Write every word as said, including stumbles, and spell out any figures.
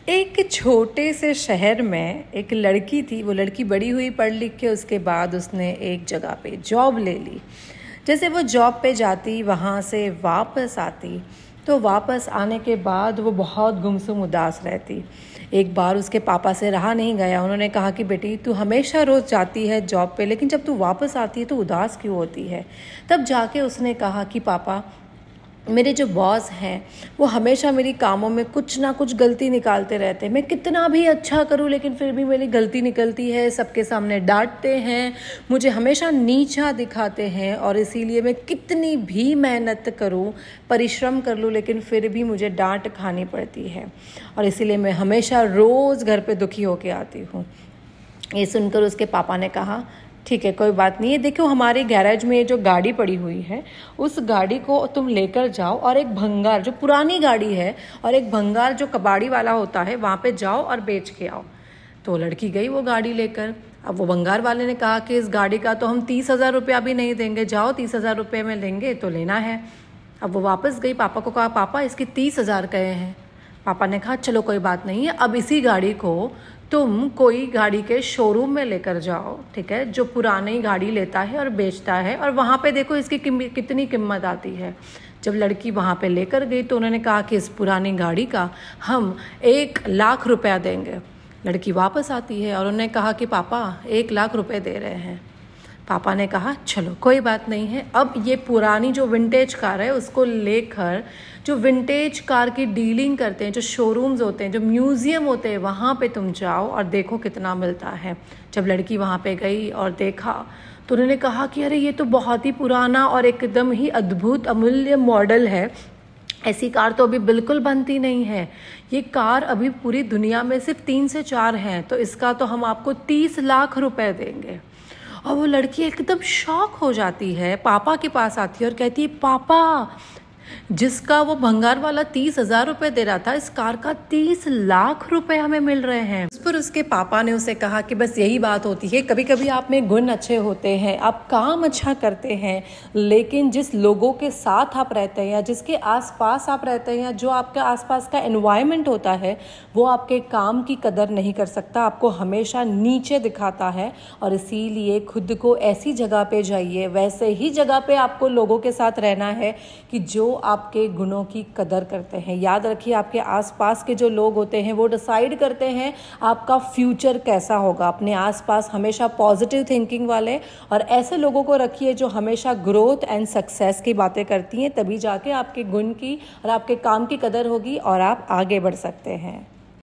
एक छोटे से शहर में एक लड़की थी। वो लड़की बड़ी हुई पढ़ लिख के, उसके बाद उसने एक जगह पे जॉब ले ली। जैसे वो जॉब पे जाती, वहाँ से वापस आती, तो वापस आने के बाद वो बहुत गुमसुम उदास रहती। एक बार उसके पापा से रहा नहीं गया। उन्होंने कहा कि बेटी, तू हमेशा रोज़ जाती है जॉब पे, लेकिन जब तू वापस आती है तो उदास क्यों होती है। तब जाके उसने कहा कि पापा, मेरे जो बॉस हैं वो हमेशा मेरी कामों में कुछ ना कुछ गलती निकालते रहते हैं। मैं कितना भी अच्छा करूं लेकिन फिर भी मेरी गलती निकलती है। सबके सामने डांटते हैं, मुझे हमेशा नीचा दिखाते हैं, और इसीलिए मैं कितनी भी मेहनत करूं, परिश्रम कर लूं, लेकिन फिर भी मुझे डांट खानी पड़ती है, और इसीलिए मैं हमेशा रोज़ घर पे दुखी होके आती हूँ। ये सुनकर उसके पापा ने कहा, ठीक है, कोई बात नहीं है। देखो, हमारे गैरेज में जो गाड़ी पड़ी हुई है, उस गाड़ी को तुम लेकर जाओ, और एक भंगार, जो पुरानी गाड़ी है, और एक भंगार जो कबाड़ी वाला होता है, वहाँ पे जाओ और बेच के आओ। तो लड़की गई वो गाड़ी लेकर। अब वो भंगार वाले ने कहा कि इस गाड़ी का तो हम तीस हज़ार रुपया भी नहीं देंगे, जाओ तीस हज़ार रुपये में लेंगे तो लेना है। अब वो वापस गई, पापा को कहा, पापा इसके तीस हज़ार कहे हैं। पापा ने कहा, चलो कोई बात नहीं है, अब इसी गाड़ी को तुम कोई गाड़ी के शोरूम में लेकर जाओ, ठीक है, जो पुरानी गाड़ी लेता है और बेचता है, और वहाँ पे देखो इसकी कितनी कीमत आती है। जब लड़की वहाँ पे लेकर गई तो उन्होंने कहा कि इस पुरानी गाड़ी का हम एक लाख रुपया देंगे। लड़की वापस आती है और उन्होंने कहा कि पापा, एक लाख रुपए दे रहे हैं। पापा ने कहा, चलो कोई बात नहीं है, अब ये पुरानी जो विंटेज कार है उसको लेकर जो विंटेज कार की डीलिंग करते हैं, जो शोरूम्स होते हैं, जो म्यूज़ियम होते हैं, वहाँ पे तुम जाओ और देखो कितना मिलता है। जब लड़की वहाँ पे गई और देखा तो उन्होंने कहा कि अरे ये तो बहुत ही पुराना और एकदम ही अद्भुत अमूल्य मॉडल है, ऐसी कार तो अभी बिल्कुल बनती नहीं है। ये कार अभी पूरी दुनिया में सिर्फ तीन से चार हैं, तो इसका तो हम आपको तीस लाख रुपए देंगे। और वो लड़की एकदम शॉक हो जाती है, पापा के पास आती है और कहती है, पापा, जिसका वो भंगार वाला तीस हजार रुपये दे रहा था, इस कार का तीस लाख रुपए हमें मिल रहे हैं। उस पर उसके पापा ने उसे कहा कि बस यही बात होती है, कभी कभी आप में गुण अच्छे होते हैं, आप काम अच्छा करते हैं, लेकिन जिस लोगों के साथ आप रहते हैं या जिसके आसपास आप रहते हैं या जो आपके आसपास का एनवायरनमेंट होता है, वो आपके काम की कदर नहीं कर सकता, आपको हमेशा नीचे दिखाता है। और इसीलिए खुद को ऐसी जगह पे जाइए, वैसे ही जगह पे आपको लोगों के साथ रहना है कि जो आपके गुणों की कदर करते हैं। याद रखिए, आपके आसपास के जो लोग होते हैं वो डिसाइड करते हैं आपका फ्यूचर कैसा होगा। अपने आसपास हमेशा पॉजिटिव थिंकिंग वाले और ऐसे लोगों को रखिए जो हमेशा ग्रोथ एंड सक्सेस की बातें करती हैं, तभी जाके आपके गुण की और आपके काम की कदर होगी और आप आगे बढ़ सकते हैं।